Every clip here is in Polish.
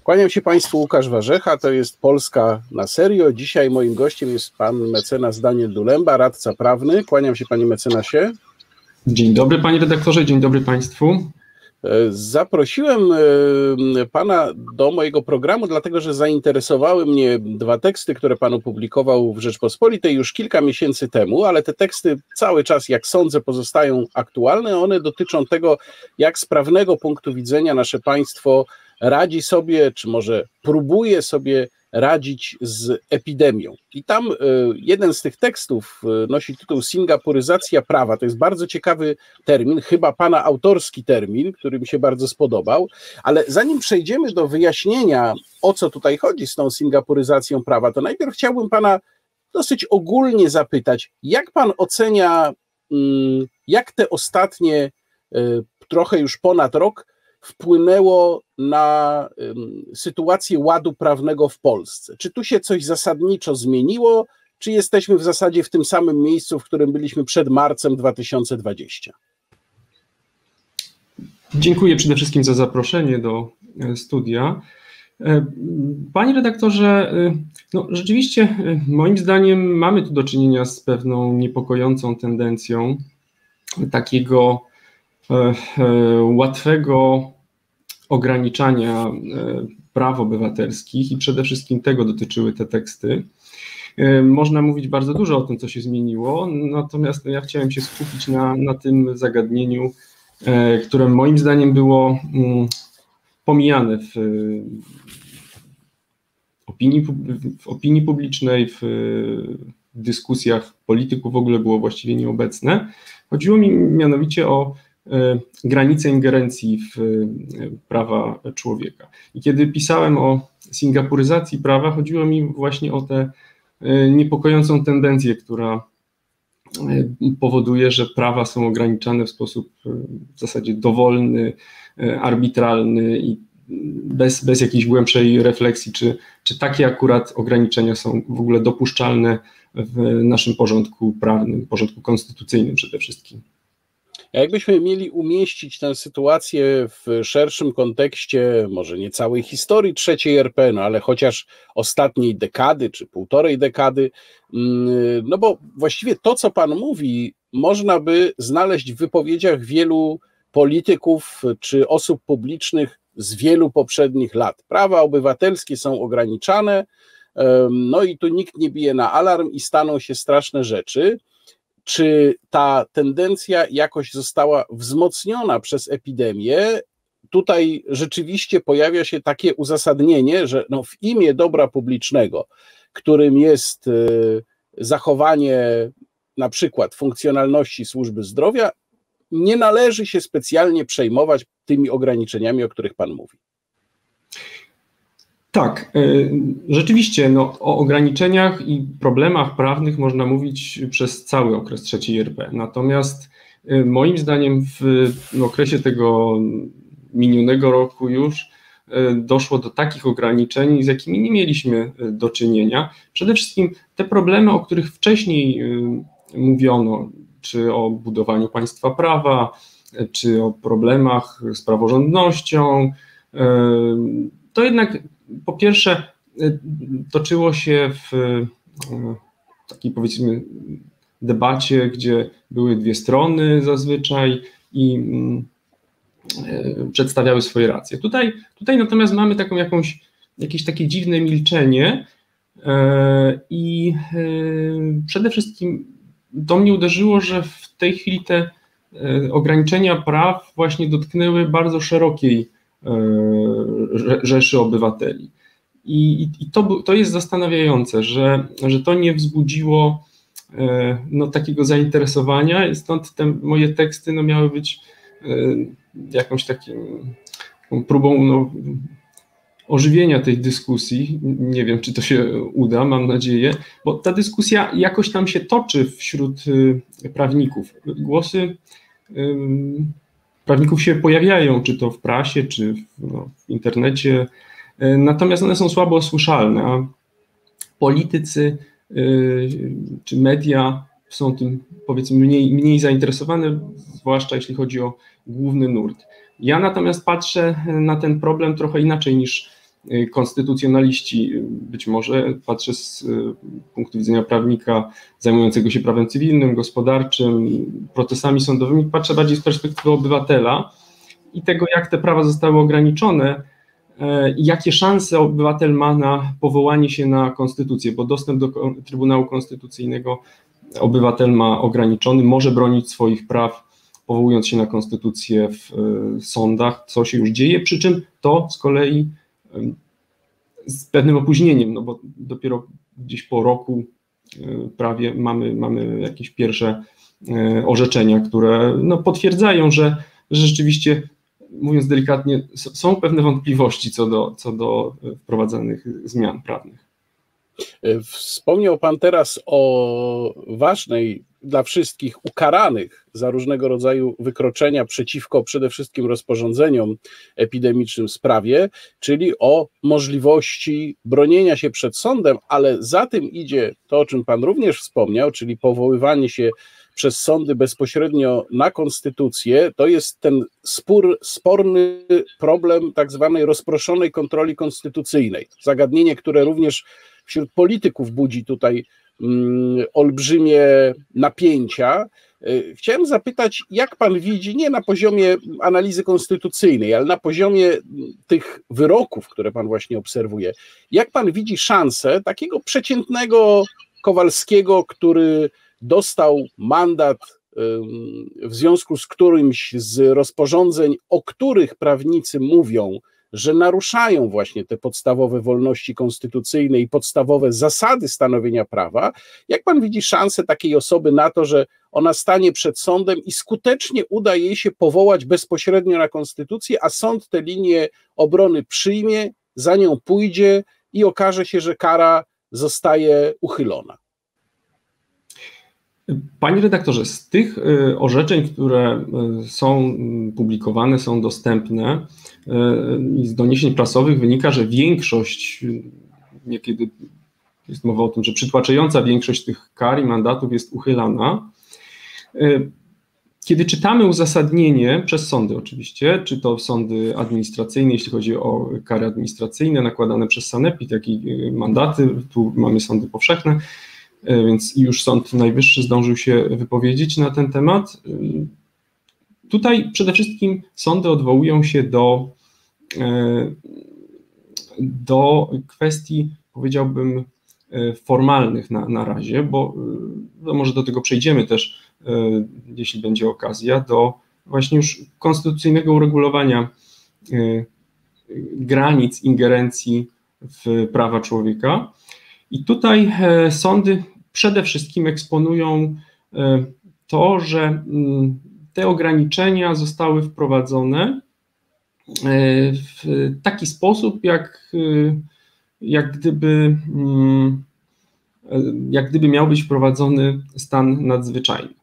Kłaniam się Państwu, Łukasz Warzecha, to jest Polska na serio. Dzisiaj moim gościem jest pan mecenas Daniel Dulemba, radca prawny. Kłaniam się, panie mecenasie. Dzień dobry, panie redaktorze, dzień dobry państwu. Zaprosiłem pana do mojego programu, dlatego że zainteresowały mnie dwa teksty, które pan opublikował w Rzeczpospolitej już kilka miesięcy temu, ale te teksty cały czas, jak sądzę, pozostają aktualne. One dotyczą tego, jak z prawnego punktu widzenia nasze państwo radzi sobie, czy może próbuje sobie radzić z epidemią. I tam jeden z tych tekstów nosi tytuł Singapuryzacja prawa. To jest bardzo ciekawy termin, chyba pana autorski termin, który mi się bardzo spodobał, ale zanim przejdziemy do wyjaśnienia, o co tutaj chodzi z tą singapuryzacją prawa, to najpierw chciałbym pana dosyć ogólnie zapytać, jak pan ocenia, jak te ostatnie trochę już ponad rok wpłynęło na sytuację ładu prawnego w Polsce? Czy tu się coś zasadniczo zmieniło, czy jesteśmy w zasadzie w tym samym miejscu, w którym byliśmy przed marcem 2020? Dziękuję przede wszystkim za zaproszenie do studia. Panie redaktorze, no rzeczywiście moim zdaniem mamy tu do czynienia z pewną niepokojącą tendencją takiego łatwego ograniczania praw obywatelskich i przede wszystkim tego dotyczyły te teksty. Można mówić bardzo dużo o tym, co się zmieniło, natomiast ja chciałem się skupić na tym zagadnieniu, które moim zdaniem było pomijane w opinii publicznej, w dyskusjach polityków w ogóle było właściwie nieobecne. Chodziło mi mianowicie o granice ingerencji w prawa człowieka. I kiedy pisałem o singapuryzacji prawa, chodziło mi właśnie o tę niepokojącą tendencję, która powoduje, że prawa są ograniczane w sposób w zasadzie dowolny, arbitralny i bez jakiejś głębszej refleksji, czy takie akurat ograniczenia są w ogóle dopuszczalne w naszym porządku prawnym, porządku konstytucyjnym przede wszystkim. A jakbyśmy mieli umieścić tę sytuację w szerszym kontekście, może nie całej historii III RP, no ale chociaż ostatniej dekady, czy półtorej dekady, no bo właściwie to, co pan mówi, można by znaleźć w wypowiedziach wielu polityków czy osób publicznych z wielu poprzednich lat. Prawa obywatelskie są ograniczane, no i tu nikt nie bije na alarm i staną się straszne rzeczy. Czy ta tendencja jakoś została wzmocniona przez epidemię? Tutaj rzeczywiście pojawia się takie uzasadnienie, że no w imię dobra publicznego, którym jest zachowanie na przykład funkcjonalności służby zdrowia, nie należy się specjalnie przejmować tymi ograniczeniami, o których pan mówi. Tak, rzeczywiście no, o ograniczeniach i problemach prawnych można mówić przez cały okres III RP. Natomiast moim zdaniem w okresie tego minionego roku już doszło do takich ograniczeń, z jakimi nie mieliśmy do czynienia. Przede wszystkim te problemy, o których wcześniej mówiono, czy o budowaniu państwa prawa, czy o problemach z praworządnością, to jednak po pierwsze toczyło się w takiej, powiedzmy, debacie, gdzie były dwie strony zazwyczaj i przedstawiały swoje racje. Tutaj natomiast mamy taką jakieś takie dziwne milczenie i przede wszystkim to mnie uderzyło, że w tej chwili te ograniczenia praw właśnie dotknęły bardzo szerokiej rzeszy obywateli. I to jest zastanawiające, że to nie wzbudziło no, takiego zainteresowania, stąd te moje teksty no, miały być jakąś taką próbą no, ożywienia tej dyskusji. Nie wiem, czy to się uda, mam nadzieję, bo ta dyskusja jakoś tam się toczy wśród prawników. Głosy prawników się pojawiają, czy to w prasie, czy w internecie, natomiast one są słabo słyszalne, a politycy czy media są tym, powiedzmy, mniej zainteresowane, zwłaszcza jeśli chodzi o główny nurt. Ja natomiast patrzę na ten problem trochę inaczej konstytucjonaliści, być może patrzę z punktu widzenia prawnika zajmującego się prawem cywilnym, gospodarczym, procesami sądowymi, patrzę bardziej z perspektywy obywatela i tego, jak te prawa zostały ograniczone i jakie szanse obywatel ma na powołanie się na konstytucję, bo dostęp do Trybunału Konstytucyjnego obywatel ma ograniczony, może bronić swoich praw, powołując się na konstytucję w sądach, co się już dzieje, przy czym to z kolei z pewnym opóźnieniem, no bo dopiero gdzieś po roku prawie mamy jakieś pierwsze orzeczenia, które no, potwierdzają, że rzeczywiście, mówiąc delikatnie, są pewne wątpliwości co do wprowadzanych zmian prawnych. Wspomniał Pan teraz o ważnej dla wszystkich ukaranych za różnego rodzaju wykroczenia przeciwko przede wszystkim rozporządzeniom epidemicznym sprawie, czyli o możliwości bronienia się przed sądem, ale za tym idzie to, o czym Pan również wspomniał, czyli powoływanie się przez sądy bezpośrednio na konstytucję. To jest ten sporny problem tak zwanej rozproszonej kontroli konstytucyjnej. Zagadnienie, które również wśród polityków budzi tutaj olbrzymie napięcia. Chciałem zapytać, jak Pan widzi, nie na poziomie analizy konstytucyjnej, ale na poziomie tych wyroków, które Pan właśnie obserwuje, jak Pan widzi szansę takiego przeciętnego Kowalskiego, który dostał mandat w związku z którymś z rozporządzeń, o których prawnicy mówią, że naruszają właśnie te podstawowe wolności konstytucyjne i podstawowe zasady stanowienia prawa. Jak Pan widzi szansę takiej osoby na to, że ona stanie przed sądem i skutecznie uda jej się powołać bezpośrednio na konstytucję, a sąd tę linię obrony przyjmie, za nią pójdzie i okaże się, że kara zostaje uchylona? Panie redaktorze, z tych orzeczeń, które są publikowane, są dostępne i z doniesień prasowych wynika, że większość, niekiedy jest mowa o tym, że przytłaczająca większość tych kar i mandatów jest uchylana. Kiedy czytamy uzasadnienie przez sądy oczywiście, czy to sądy administracyjne, jeśli chodzi o kary administracyjne nakładane przez sanepid, jak i mandaty, tu mamy sądy powszechne, więc już Sąd Najwyższy zdążył się wypowiedzieć na ten temat. Tutaj przede wszystkim sądy odwołują się do kwestii, powiedziałbym, formalnych na razie, bo może do tego przejdziemy też, jeśli będzie okazja, do właśnie już konstytucyjnego uregulowania granic ingerencji w prawa człowieka. I tutaj sądy przede wszystkim eksponują to, że te ograniczenia zostały wprowadzone w taki sposób, jak gdyby miał być wprowadzony stan nadzwyczajny.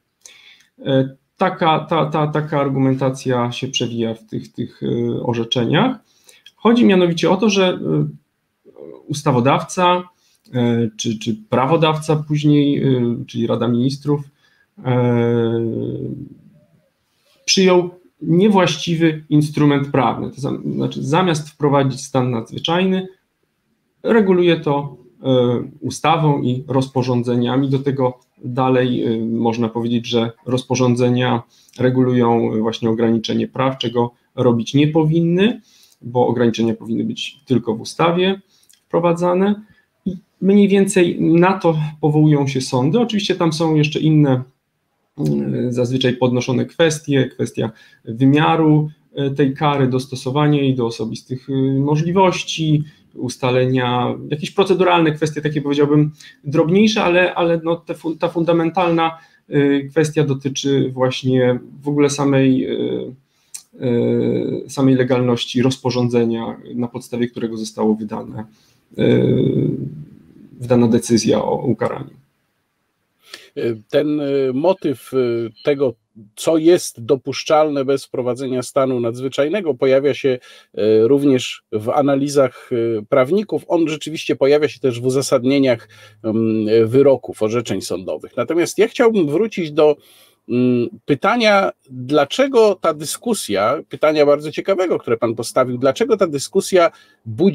Taka argumentacja się przewija w tych orzeczeniach. Chodzi mianowicie o to, że ustawodawca czy prawodawca później, czyli Rada Ministrów, przyjął niewłaściwy instrument prawny. To znaczy, zamiast wprowadzić stan nadzwyczajny, reguluje to ustawą i rozporządzeniami. Do tego dalej można powiedzieć, że rozporządzenia regulują właśnie ograniczenie praw, czego robić nie powinny, bo ograniczenia powinny być tylko w ustawie wprowadzane. I mniej więcej na to powołują się sądy. Oczywiście tam są jeszcze inne zazwyczaj podnoszone kwestia wymiaru tej kary, dostosowania jej do osobistych możliwości, ustalenia, jakieś proceduralne kwestie, takie powiedziałbym drobniejsze, ale no ta fundamentalna kwestia dotyczy właśnie w ogóle samej legalności rozporządzenia, na podstawie którego zostało wydana decyzja o ukaraniu. Ten motyw tego, co jest dopuszczalne bez wprowadzenia stanu nadzwyczajnego, pojawia się również w analizach prawników. On rzeczywiście pojawia się też w uzasadnieniach wyroków, orzeczeń sądowych. Natomiast ja chciałbym wrócić do pytania, dlaczego ta dyskusja, pytania bardzo ciekawego, które Pan postawił, dlaczego ta dyskusja budzi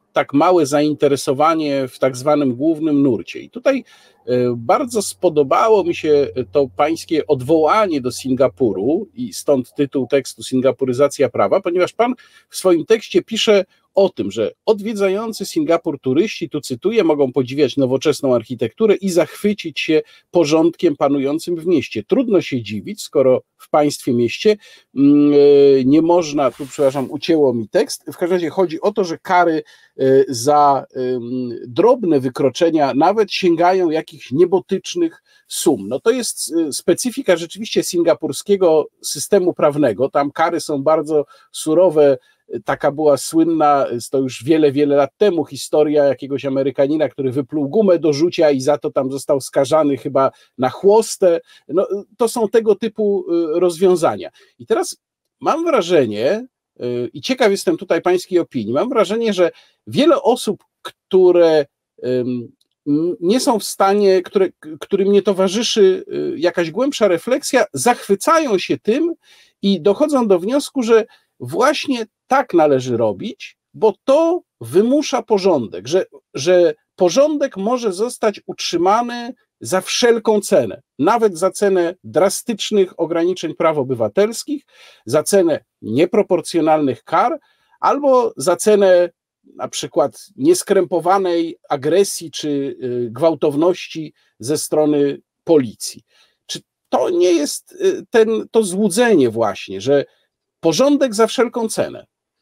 tak małe zainteresowanie w tak zwanym głównym nurcie. I tutaj bardzo spodobało mi się to pańskie odwołanie do Singapuru i stąd tytuł tekstu Singapuryzacja prawa, ponieważ pan w swoim tekście pisze o tym, że odwiedzający Singapur turyści, tu cytuję, mogą podziwiać nowoczesną architekturę i zachwycić się porządkiem panującym w mieście. Trudno się dziwić, skoro w państwie mieście nie można, tu przepraszam, ucięło mi tekst, w każdym razie chodzi o to, że kary za drobne wykroczenia nawet sięgają jakichś niebotycznych sum. No to jest specyfika rzeczywiście singapurskiego systemu prawnego, tam kary są bardzo surowe. Taka była słynna, to już wiele, wiele lat temu, historia jakiegoś Amerykanina, który wypluł gumę do rzucia i za to tam został skazany chyba na chłostę. No, to są tego typu rozwiązania. I teraz mam wrażenie, i ciekaw jestem tutaj pańskiej opinii, mam wrażenie, że wiele osób, które nie są w stanie, którym nie towarzyszy jakaś głębsza refleksja, zachwycają się tym i dochodzą do wniosku, że właśnie tak należy robić, bo to wymusza porządek, że porządek może zostać utrzymany za wszelką cenę, nawet za cenę drastycznych ograniczeń praw obywatelskich, za cenę nieproporcjonalnych kar, albo za cenę na przykład nieskrępowanej agresji czy gwałtowności ze strony policji. Czy to nie jest to złudzenie właśnie, że porządek za wszelką cenę?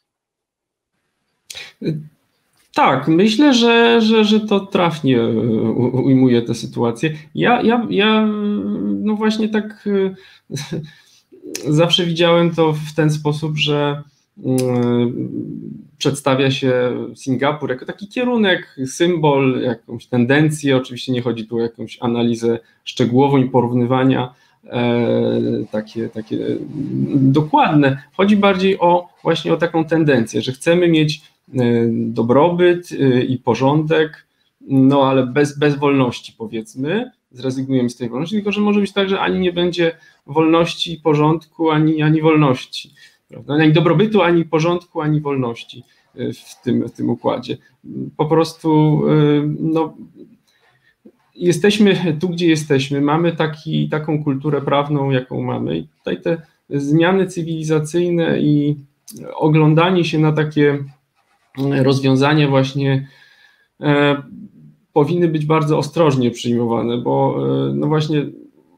Tak, myślę, że to trafnie ujmuje tę sytuację. Ja no właśnie tak zawsze widziałem to w ten sposób, że przedstawia się Singapur jako taki kierunek, symbol, jakąś tendencję. Oczywiście nie chodzi tu o jakąś analizę szczegółową i porównywania takie dokładne. Chodzi bardziej właśnie o taką tendencję, że chcemy mieć dobrobyt i porządek, no ale bez wolności, powiedzmy, zrezygnujemy z tej wolności, tylko że może być tak, że ani nie będzie wolności, porządku, ani wolności, prawda? Ani dobrobytu, ani porządku, ani wolności w tym układzie. Po prostu no, jesteśmy tu, gdzie jesteśmy, mamy taką kulturę prawną, jaką mamy i tutaj te zmiany cywilizacyjne i oglądanie się na takie rozwiązania właśnie powinny być bardzo ostrożnie przyjmowane, bo no właśnie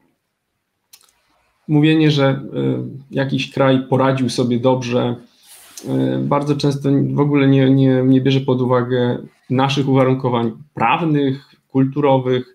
mówienie, że jakiś kraj poradził sobie dobrze, bardzo często w ogóle nie bierze pod uwagę naszych uwarunkowań prawnych, kulturowych.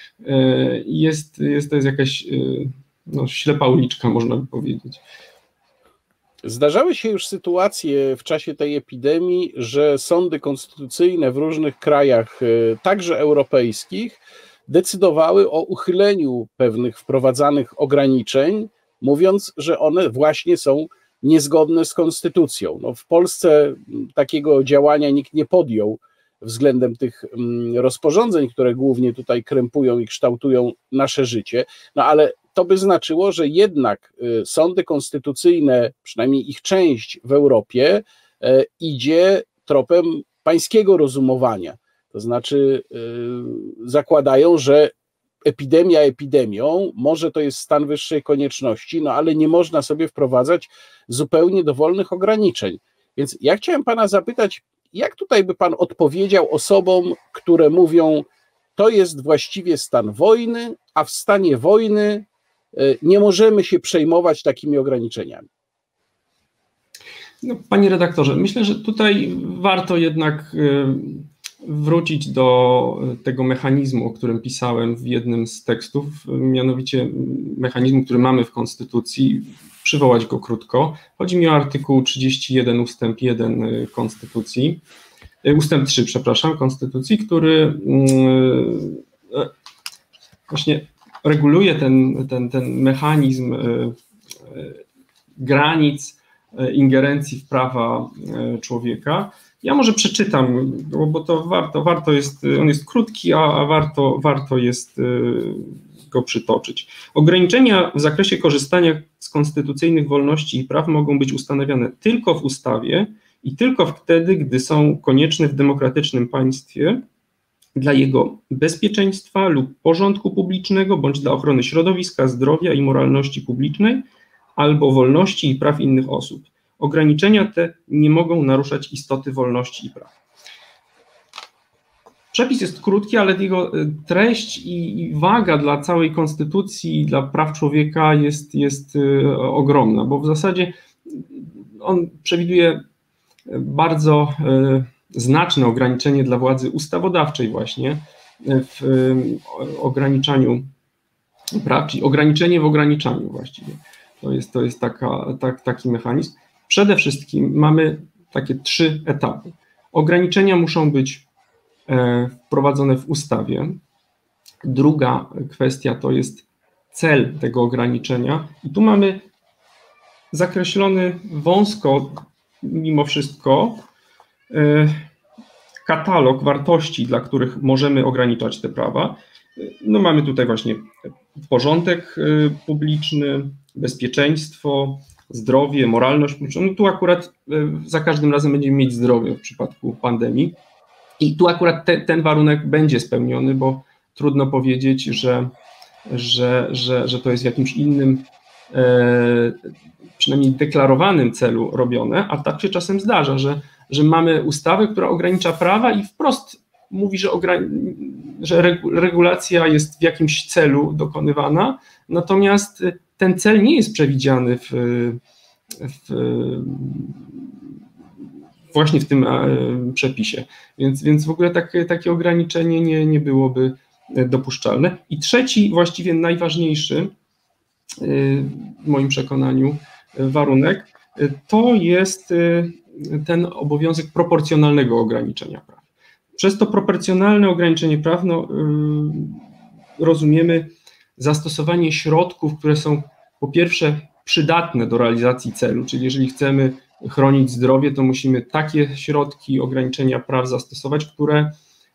To jest jakaś no, ślepa uliczka, można by powiedzieć. Zdarzały się już sytuacje w czasie tej epidemii, że sądy konstytucyjne w różnych krajach, także europejskich, decydowały o uchyleniu pewnych wprowadzanych ograniczeń, mówiąc, że one właśnie są niezgodne z konstytucją. No, w Polsce takiego działania nikt nie podjął względem tych rozporządzeń, które głównie tutaj krępują i kształtują nasze życie, no ale to by znaczyło, że jednak sądy konstytucyjne, przynajmniej ich część w Europie, idzie tropem pańskiego rozumowania. To znaczy zakładają, że epidemia epidemią, może to jest stan wyższej konieczności, no ale nie można sobie wprowadzać zupełnie dowolnych ograniczeń. Więc ja chciałem pana zapytać, jak tutaj by pan odpowiedział osobom, które mówią, to jest właściwie stan wojny, a w stanie wojny nie możemy się przejmować takimi ograniczeniami? No, panie redaktorze, myślę, że tutaj warto jednak wrócić do tego mechanizmu, o którym pisałem w jednym z tekstów, mianowicie mechanizmu, który mamy w Konstytucji, przywołać go krótko. Chodzi mi o artykuł 31 ustęp 1 Konstytucji, ustęp 3, przepraszam, Konstytucji, który właśnie reguluje ten mechanizm granic ingerencji w prawa człowieka. Ja może przeczytam, bo to warto jest, on jest krótki, a warto jest go przytoczyć. Ograniczenia w zakresie korzystania z konstytucyjnych wolności i praw mogą być ustanawiane tylko w ustawie, i tylko wtedy, gdy są konieczne w demokratycznym państwie dla jego bezpieczeństwa lub porządku publicznego, bądź dla ochrony środowiska, zdrowia i moralności publicznej, albo wolności i praw innych osób. Ograniczenia te nie mogą naruszać istoty wolności i praw. Przepis jest krótki, ale jego treść i waga dla całej konstytucji i dla praw człowieka jest ogromna, bo w zasadzie on przewiduje bardzo znaczne ograniczenie dla władzy ustawodawczej właśnie w ograniczaniu praw, czyli ograniczenie w ograniczaniu właściwie. To jest taki mechanizm. Przede wszystkim mamy takie 3 etapy. Ograniczenia muszą być wprowadzone w ustawie. Druga kwestia to jest cel tego ograniczenia i tu mamy zakreślony wąsko mimo wszystko katalog wartości, dla których możemy ograniczać te prawa. No mamy tutaj właśnie porządek publiczny, bezpieczeństwo, zdrowie, moralność publiczną. No tu akurat za każdym razem będziemy mieć zdrowie w przypadku pandemii i tu akurat ten warunek będzie spełniony, bo trudno powiedzieć, że to jest w jakimś innym, przynajmniej deklarowanym celu robione, a tak się czasem zdarza, że mamy ustawę, która ogranicza prawa i wprost mówi, że regulacja jest w jakimś celu dokonywana, natomiast ten cel nie jest przewidziany właśnie w tym przepisie, więc w ogóle takie ograniczenie nie byłoby dopuszczalne. I trzeci, właściwie najważniejszy w moim przekonaniu warunek, to jest ten obowiązek proporcjonalnego ograniczenia praw. Przez to proporcjonalne ograniczenie praw rozumiemy zastosowanie środków, które są po pierwsze przydatne do realizacji celu, czyli jeżeli chcemy chronić zdrowie, to musimy takie środki ograniczenia praw zastosować, które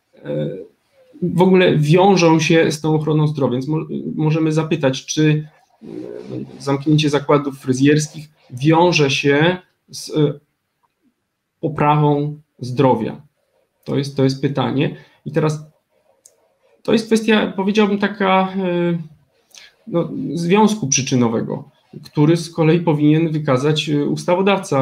w ogóle wiążą się z tą ochroną zdrowia. Więc możemy zapytać, czy zamknięcie zakładów fryzjerskich wiąże się z poprawą zdrowia. To jest pytanie. I teraz to jest kwestia, powiedziałbym, taka związku przyczynowego, który z kolei powinien wykazać ustawodawca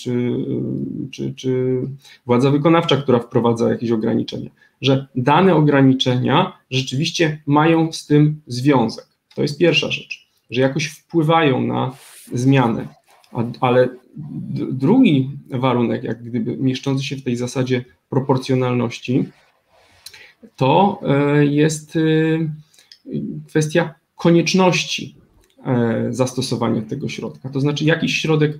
czy władza wykonawcza, która wprowadza jakieś ograniczenia, że dane ograniczenia rzeczywiście mają z tym związek. To jest pierwsza rzecz, że jakoś wpływają na zmianę, ale drugi warunek, jak gdyby mieszczący się w tej zasadzie proporcjonalności, to jest kwestia konieczności zastosowania tego środka. To znaczy jakiś środek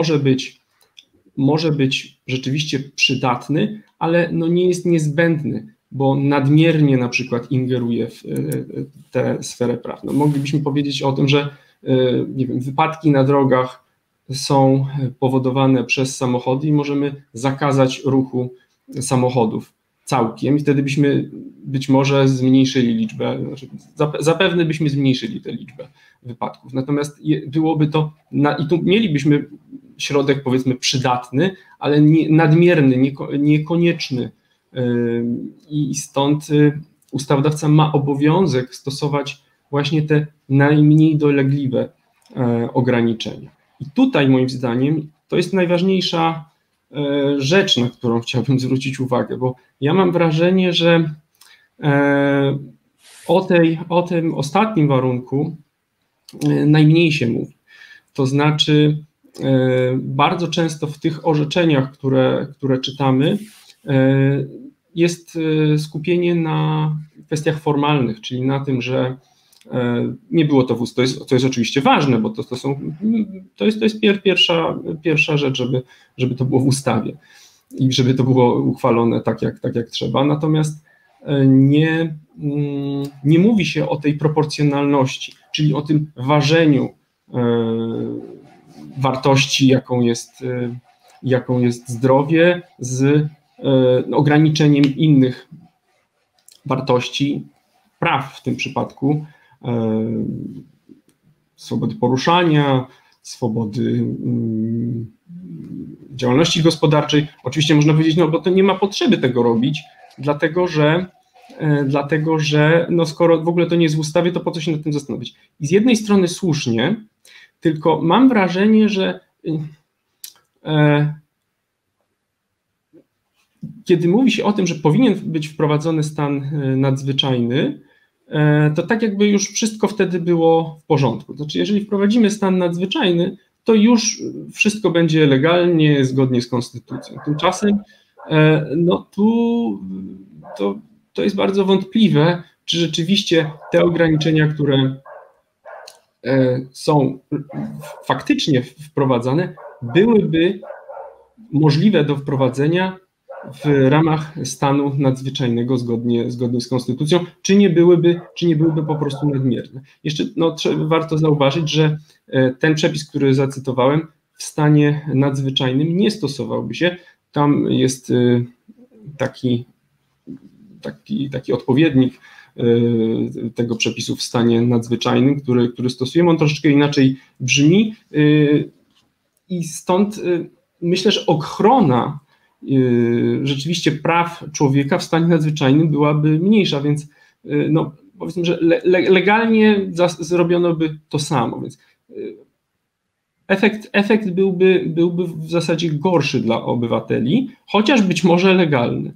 może być rzeczywiście przydatny, ale nie jest niezbędny, bo nadmiernie na przykład ingeruje w tę sferę praw. Moglibyśmy powiedzieć o tym, że nie wiem, wypadki na drogach są powodowane przez samochody i możemy zakazać ruchu samochodów całkiem i wtedy byśmy być może zmniejszyli liczbę, zapewne byśmy zmniejszyli tę liczbę wypadków. Natomiast byłoby to, i tu mielibyśmy środek powiedzmy przydatny, ale nadmierny, niekonieczny i stąd ustawodawca ma obowiązek stosować właśnie te najmniej dolegliwe ograniczenia. I tutaj moim zdaniem to jest najważniejsza rzecz, na którą chciałbym zwrócić uwagę, bo ja mam wrażenie, że o tym ostatnim warunku najmniej się mówi. To znaczy bardzo często w tych orzeczeniach, które czytamy, jest skupienie na kwestiach formalnych, czyli na tym, że nie było to w ustawie, to jest oczywiście ważne, bo to jest pierwsza rzecz, żeby to było w ustawie i żeby to było uchwalone tak jak trzeba. Natomiast nie mówi się o tej proporcjonalności, czyli o tym ważeniu wartości, jaką jest zdrowie, z ograniczeniem innych wartości, praw w tym przypadku, swobody poruszania, swobody działalności gospodarczej. Oczywiście można powiedzieć, no bo to nie ma potrzeby tego robić, dlatego że no skoro w ogóle to nie jest w ustawie, to po co się nad tym zastanowić? I z jednej strony słusznie, tylko mam wrażenie, że kiedy mówi się o tym, że powinien być wprowadzony stan nadzwyczajny, to tak jakby już wszystko wtedy było w porządku. Znaczy, jeżeli wprowadzimy stan nadzwyczajny, to już wszystko będzie legalnie, zgodnie z konstytucją. Tymczasem no to jest bardzo wątpliwe, czy rzeczywiście te ograniczenia, które są faktycznie wprowadzane, byłyby możliwe do wprowadzenia w ramach stanu nadzwyczajnego zgodnie z konstytucją, czy nie byłyby po prostu nadmierne. Jeszcze warto zauważyć, że ten przepis, który zacytowałem, w stanie nadzwyczajnym nie stosowałby się. Tam jest taki odpowiednik tego przepisu w stanie nadzwyczajnym, który stosujemy. On troszeczkę inaczej brzmi i stąd myślę, że ochrona rzeczywiście praw człowieka w stanie nadzwyczajnym byłaby mniejsza, więc no, powiedzmy, że legalnie zrobiono by to samo, więc efekt byłby w zasadzie gorszy dla obywateli, chociaż być może legalny.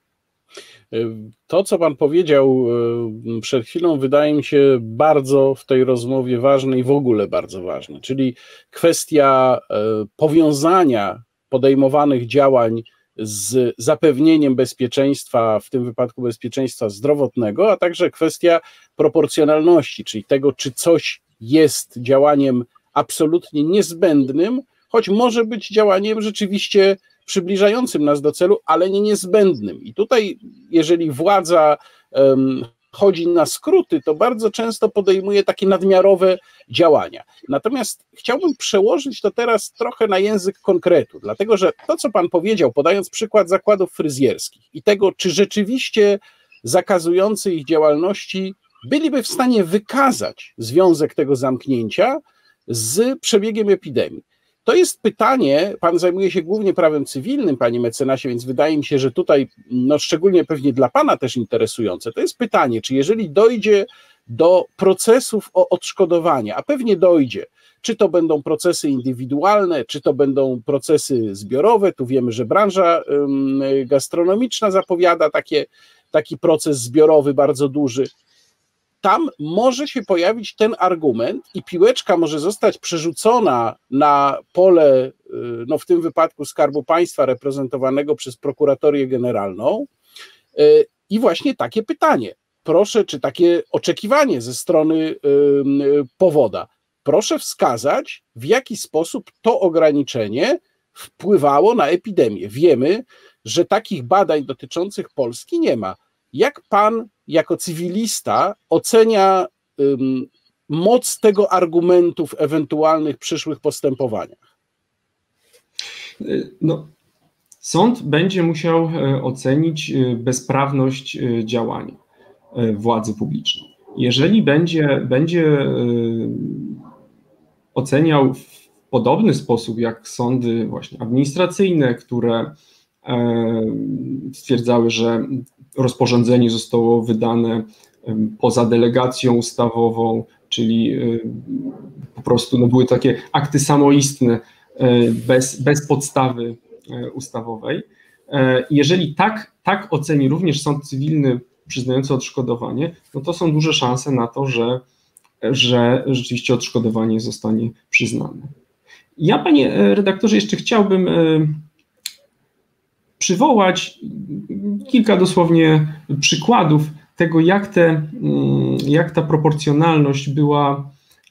To, co pan powiedział przed chwilą, wydaje mi się bardzo w tej rozmowie ważne i w ogóle bardzo ważne, czyli kwestia powiązania podejmowanych działań z zapewnieniem bezpieczeństwa, w tym wypadku bezpieczeństwa zdrowotnego, a także kwestia proporcjonalności, czyli tego, czy coś jest działaniem absolutnie niezbędnym, choć może być działaniem rzeczywiście przybliżającym nas do celu, ale nie niezbędnym. I tutaj, jeżeli władza chodzi na skróty, to bardzo często podejmuje takie nadmiarowe działania. Natomiast chciałbym przełożyć to teraz trochę na język konkretu, dlatego że to, co pan powiedział, podając przykład zakładów fryzjerskich i tego, czy rzeczywiście zakazujący ich działalności byliby w stanie wykazać związek tego zamknięcia z przebiegiem epidemii. To jest pytanie, pan zajmuje się głównie prawem cywilnym, panie mecenasie, więc wydaje mi się, że tutaj, no szczególnie pewnie dla pana też interesujące, to jest pytanie, czy jeżeli dojdzie do procesów o odszkodowanie, a pewnie dojdzie, czy to będą procesy indywidualne, czy to będą procesy zbiorowe, tu wiemy, że branża gastronomiczna zapowiada taki proces zbiorowy bardzo duży, tam może się pojawić ten argument i piłeczka może zostać przerzucona na pole, no w tym wypadku Skarbu Państwa reprezentowanego przez Prokuratorię Generalną i właśnie takie pytanie, proszę, czy takie oczekiwanie ze strony powoda, proszę wskazać, w jaki sposób to ograniczenie wpływało na epidemię. Wiemy, że takich badań dotyczących Polski nie ma. Jak pan jako cywilista ocenia moc tego argumentu w ewentualnych przyszłych postępowaniach? No, sąd będzie musiał ocenić bezprawność działania władzy publicznej. Jeżeli będzie oceniał w podobny sposób jak sądy właśnie administracyjne, które stwierdzały, że rozporządzenie zostało wydane poza delegacją ustawową, czyli po prostu były takie akty samoistne bez podstawy ustawowej. Jeżeli tak oceni również sąd cywilny przyznający odszkodowanie, no to są duże szanse na to, że rzeczywiście odszkodowanie zostanie przyznane. Ja, panie redaktorze, jeszcze chciałbym przywołać kilka dosłownie przykładów tego, jak ta proporcjonalność była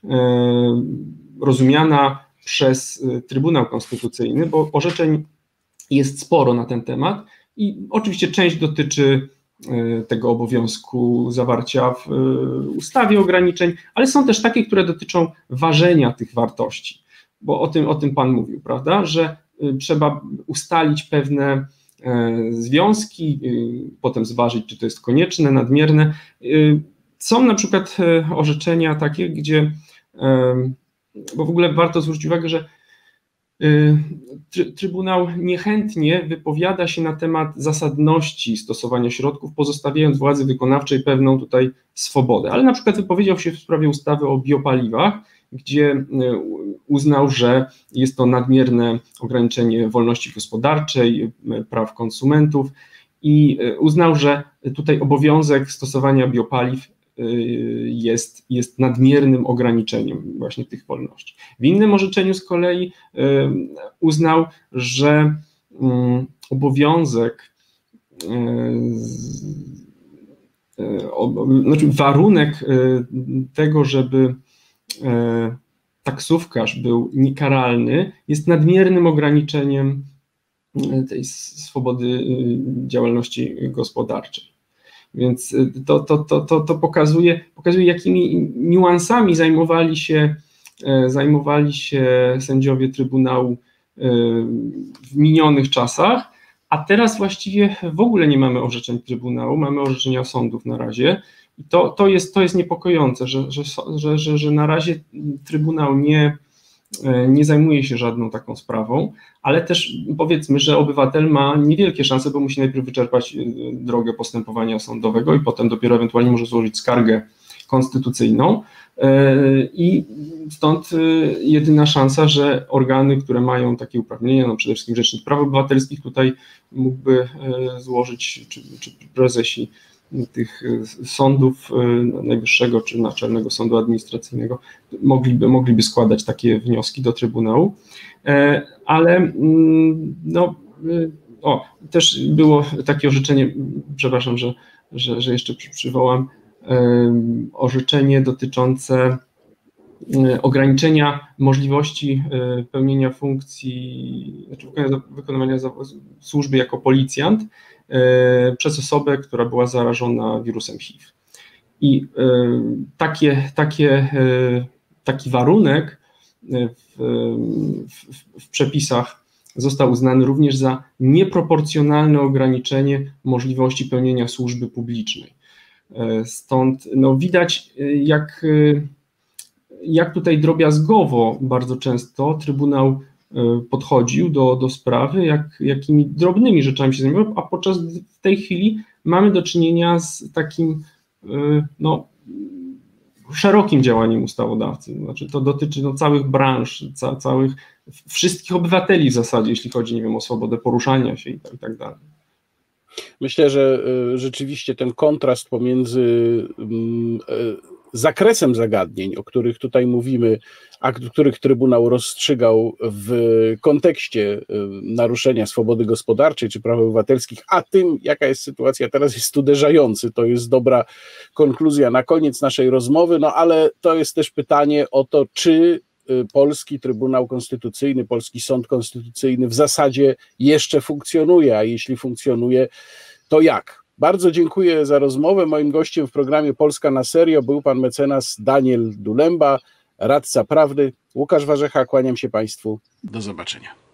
rozumiana przez Trybunał Konstytucyjny, bo orzeczeń jest sporo na ten temat i oczywiście część dotyczy tego obowiązku zawarcia w ustawie ograniczeń, ale są też takie, które dotyczą ważenia tych wartości, bo o tym pan mówił, prawda, że trzeba ustalić pewne związki, potem zważyć, czy to jest konieczne, nadmierne. Są na przykład orzeczenia takie, gdzie, bo w ogóle warto zwrócić uwagę, że Trybunał niechętnie wypowiada się na temat zasadności stosowania środków, pozostawiając władzy wykonawczej pewną tutaj swobodę, ale na przykład wypowiedział się w sprawie ustawy o biopaliwach, gdzie uznał, że jest to nadmierne ograniczenie wolności gospodarczej, praw konsumentów i uznał, że tutaj obowiązek stosowania biopaliw jest nadmiernym ograniczeniem właśnie tych wolności. W innym orzeczeniu z kolei uznał, że obowiązek, znaczy warunek tego, żeby taksówkarz był niekaralny, jest nadmiernym ograniczeniem tej swobody działalności gospodarczej. Więc to pokazuje, jakimi niuansami zajmowali się sędziowie Trybunału w minionych czasach, a teraz właściwie w ogóle nie mamy orzeczeń Trybunału, mamy orzeczenia sądów na razie. I to jest niepokojące, że na razie Trybunał nie zajmuje się żadną taką sprawą, ale też powiedzmy, że obywatel ma niewielkie szanse, bo musi najpierw wyczerpać drogę postępowania sądowego i potem dopiero ewentualnie może złożyć skargę konstytucyjną i stąd jedyna szansa, że organy, które mają takie uprawnienia, no przede wszystkim Rzecznik Praw Obywatelskich tutaj mógłby złożyć, czy prezesi tych sądów Najwyższego czy Naczelnego Sądu Administracyjnego mogliby składać takie wnioski do Trybunału, ale no, też było takie orzeczenie, przepraszam, że jeszcze przywołam, orzeczenie dotyczące ograniczenia możliwości pełnienia funkcji, znaczy wykonywania służby jako policjant przez osobę, która była zarażona wirusem HIV. I taki warunek w przepisach został uznany również za nieproporcjonalne ograniczenie możliwości pełnienia służby publicznej. Stąd no, widać, jak tutaj drobiazgowo bardzo często Trybunał podchodził do sprawy, jakimi drobnymi rzeczami się zajmował, a podczas w tej chwili mamy do czynienia z takim no, szerokim działaniem ustawodawcy. Znaczy to dotyczy no, całych branż, wszystkich obywateli w zasadzie, jeśli chodzi, nie wiem, o swobodę poruszania się i tak dalej. Myślę, że rzeczywiście ten kontrast pomiędzy zakresem zagadnień, o których tutaj mówimy, a których Trybunał rozstrzygał w kontekście naruszenia swobody gospodarczej czy praw obywatelskich, a tym, jaka jest sytuacja teraz, jest uderzający. To jest dobra konkluzja na koniec naszej rozmowy, no ale to jest też pytanie o to, czy polski Trybunał Konstytucyjny, polski Sąd Konstytucyjny w zasadzie jeszcze funkcjonuje, a jeśli funkcjonuje, to jak? Bardzo dziękuję za rozmowę. Moim gościem w programie Polska na serio był pan mecenas Daniel Dulemba, radca prawny. Łukasz Warzecha, kłaniam się Państwu. Do zobaczenia.